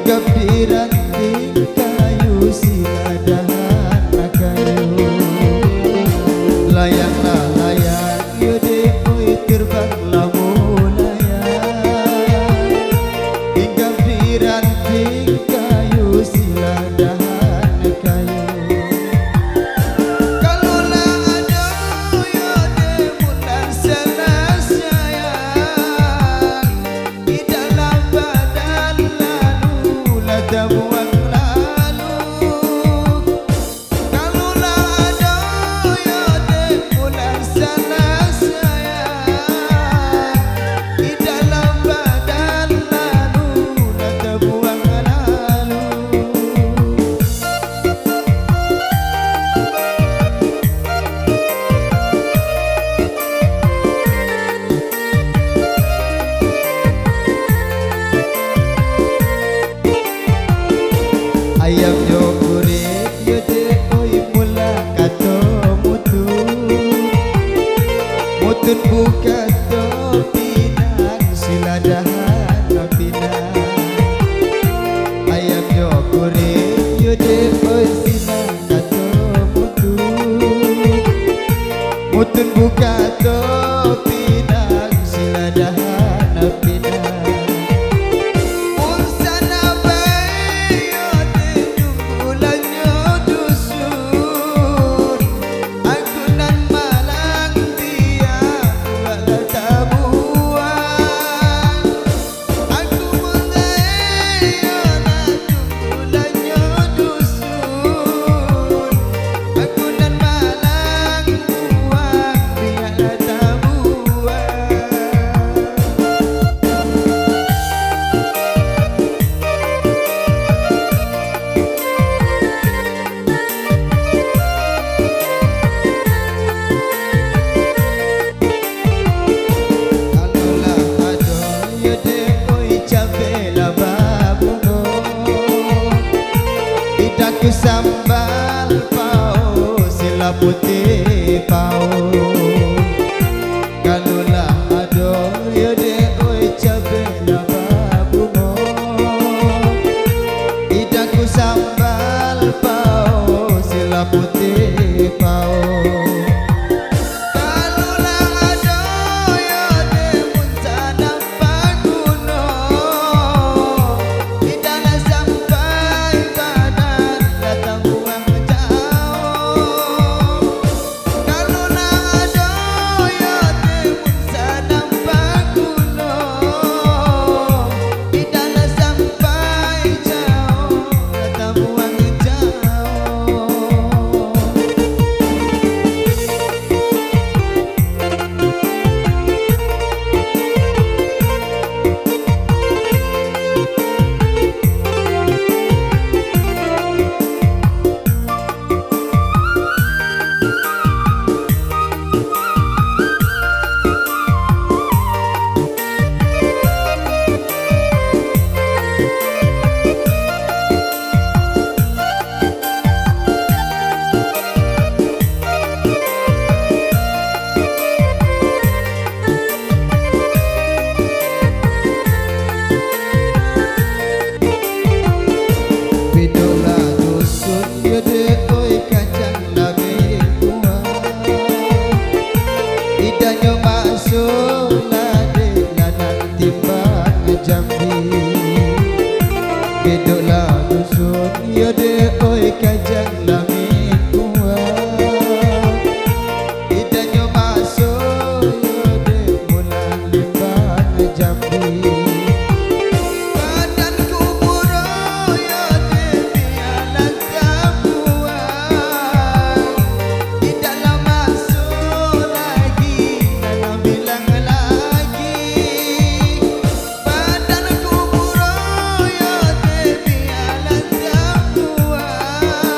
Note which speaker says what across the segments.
Speaker 1: Hinggap di ranting kayu siladahan kayu. Layanglah layang yode oi terbang lamun layang. Hinggap di ranting kayu siladahan kayu. Kalulah ada yode mulan salah sayang. Di dalam badan lalu lada buang lalu. Kalulah ada yode mulan salah sayang. Di dalam badan lalu lada buang lalu. Ayam yo kurik yo de oi mula kato mutun. Mutun buka to pinang siladahan pinang. Ayam yo kurik yo de oi pinang kato mutun. Mutun buka to pinang siladahan pinang. Idaku sambal pau sila putih pau. Kalulah ado yode oi cabe laba bungo. Idaku sambal pau sila putih pau. Bedoklah dusun yode oi kajang lamin kuat. Idanyo masuk yode mulan limbang jambi. Badanku murah yode biarlah kabuan. Di dalam masuk lagi dalam bilang lagi. Badanku murah yode biarlah kabuan.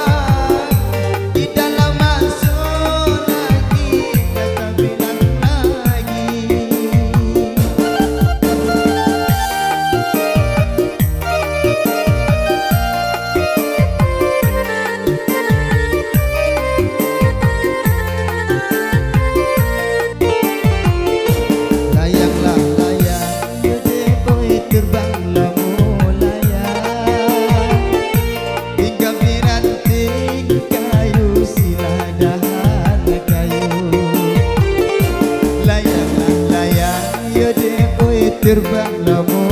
Speaker 1: lemu